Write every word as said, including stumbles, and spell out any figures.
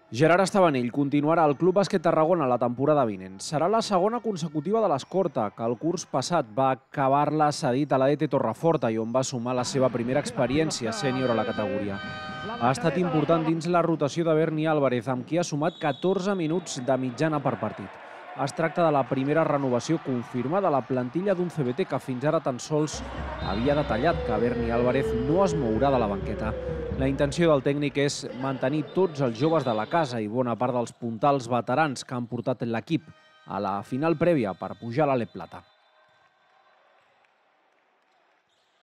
Gerard Estabanell continuarà al Club Bàsquet Tarragona la temporada vinent. Serà la segona consecutiva de l'Escorta, que el curs passat va acabar-la cedit a l'A E T Torreforta i on va sumar la seva primera experiència sènior a la categoria. Ha estat important dins la rotació de Berni Álvarez, amb qui ha sumat catorze minuts de mitjana per partit. Es tracta de la primera renovació confirmada a la plantilla d'un C B T que fins ara tan sols havia detallat que Berni Álvarez no es mourà de la banqueta. La intenció del tècnic és mantenir tots els joves de la casa i bona part dels puntals veterans que han portat l'equip a la final prèvia per pujar a l'A L E Plata.